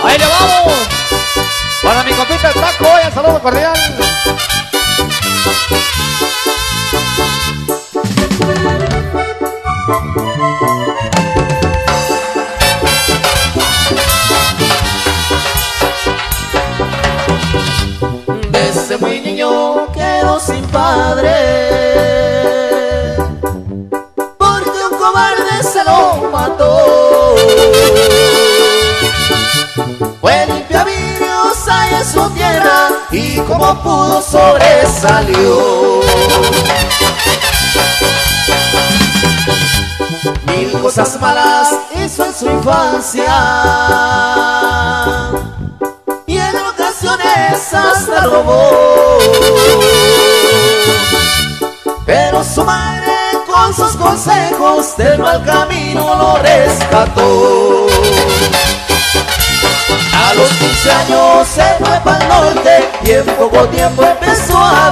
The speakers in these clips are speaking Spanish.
Ahí le vamos. Para mi compita el Taco, el saludo cordial. Desde muy niño quedó sin padre, porque un cobarde se lo mató. Fue limpiavidrios allá en su tierra y como pudo sobresalió. Mil cosas malas hizo en su infancia y en ocasiones hasta robó, pero su madre con sus consejos del mal camino lo rescató. A los 15 años se fue para el norte y en poco tiempo empezó a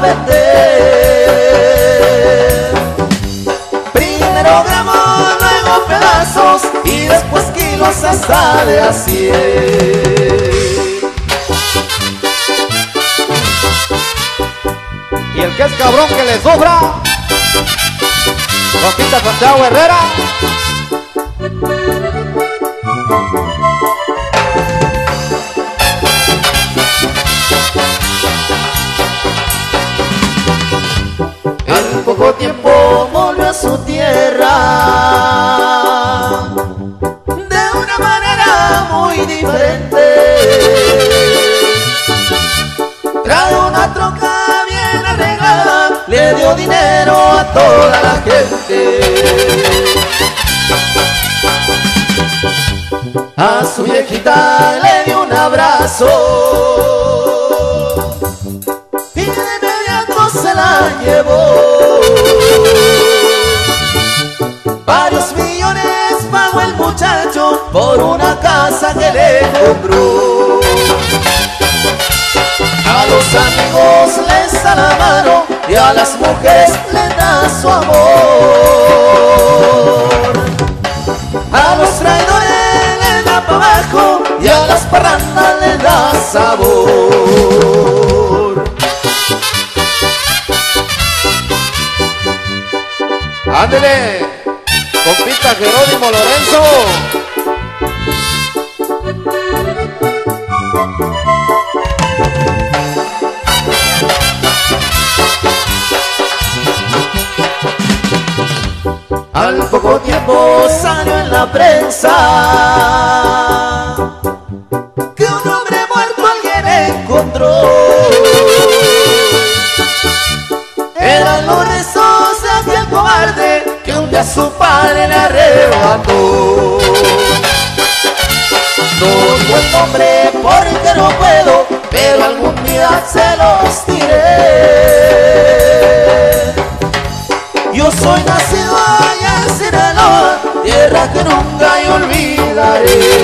vender. Primero gramos, luego pedazos y después kilos hasta de a 100. Y el que es cabrón que le sufra, compita Santiago Herrera. En poco tiempo volvió a su tierra de una manera muy diferente. Trae una troca bien arreglada, le dio dinero a toda la gente. A su viejita le dio un abrazo y de inmediato se la llevó. Varios millones pagó el muchacho por una casa que le compró. A los amigos les da la mano y a las mujeres les da su amor. A los traidores les da para abajo y a las parrandas les da sabor. Ándele, compita Jerónimo Lorenzo. Al poco tiempo salió en la prensa que un hombre muerto alguien encontró. Eran los restos de aquel cobarde que un día su padre le arrebató. No digo el nombre porque no puedo, pero algún día se los diré. Yo soy nacido allá en Sinaloa, tierra que nunca yo olvidaré.